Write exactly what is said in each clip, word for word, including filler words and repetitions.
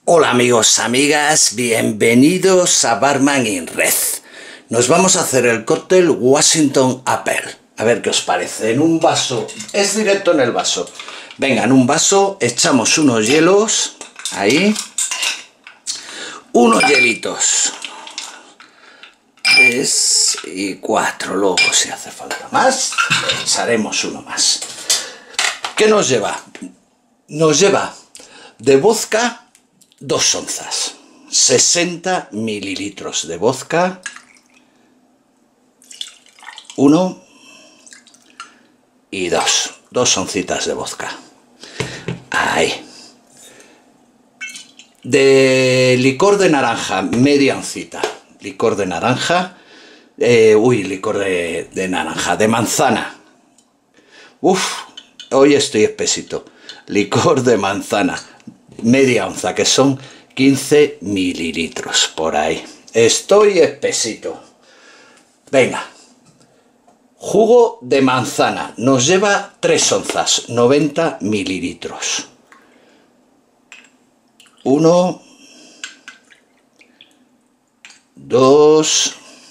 Hola amigos, amigas, bienvenidos a Barman in Red. Nos vamos a hacer el cóctel Washington Apple. A ver qué os parece. En un vaso, es directo en el vaso. Venga, en un vaso echamos unos hielos, ahí, unos hielitos. Tres y cuatro, luego si hace falta más, echaremos uno más. ¿Qué nos lleva? Nos lleva de vodka dos onzas, sesenta mililitros de vodka, uno y dos, dos oncitas de vodka. Ahí. De licor de naranja, media oncita. Licor de naranja, eh, uy, licor de, de naranja, de manzana. Uf, hoy estoy espesito. Licor de manzana, media onza, que son quince mililitros por ahí. Estoy espesito. Venga. Jugo de manzana, nos lleva tres onzas, noventa mililitros. Uno, dos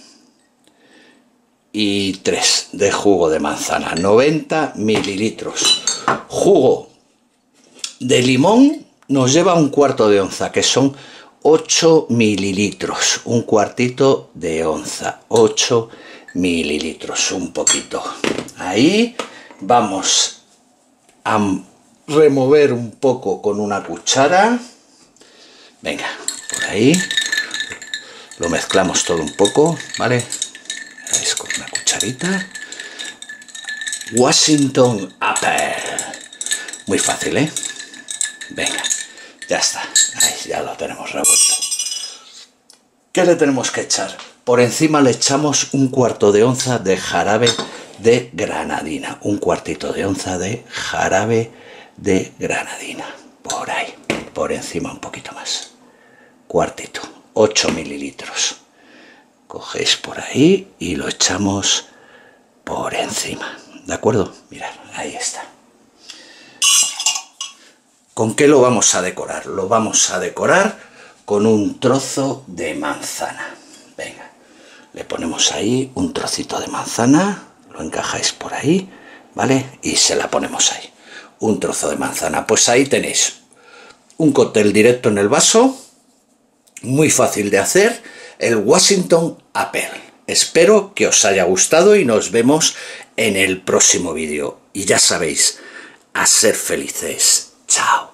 y tres de jugo de manzana, noventa mililitros. Jugo de limón nos lleva un cuarto de onza, que son ocho mililitros, un cuartito de onza, ocho mililitros, un poquito. Ahí vamos a remover un poco con una cuchara. Venga, por ahí. Lo mezclamos todo un poco, ¿vale? Es con una cucharita. Washington Apple. Muy fácil, ¿eh? Venga, ya está. Ahí ya lo tenemos revuelto. ¿Qué le tenemos que echar? Por encima le echamos un cuarto de onza de jarabe de granadina. Un cuartito de onza de jarabe de granadina. Por ahí. Por encima un poquito más. Cuartito. ocho mililitros. Cogéis por ahí y lo echamos por encima. ¿De acuerdo? Mirad, ahí está. ¿Con qué lo vamos a decorar? Lo vamos a decorar con un trozo de manzana. Venga, le ponemos ahí un trocito de manzana, lo encajáis por ahí, ¿vale? Y se la ponemos ahí. Un trozo de manzana. Pues ahí tenéis un cóctel directo en el vaso, muy fácil de hacer, el Washington Apple. Espero que os haya gustado y nos vemos en el próximo vídeo. Y ya sabéis, a ser felices. Chao.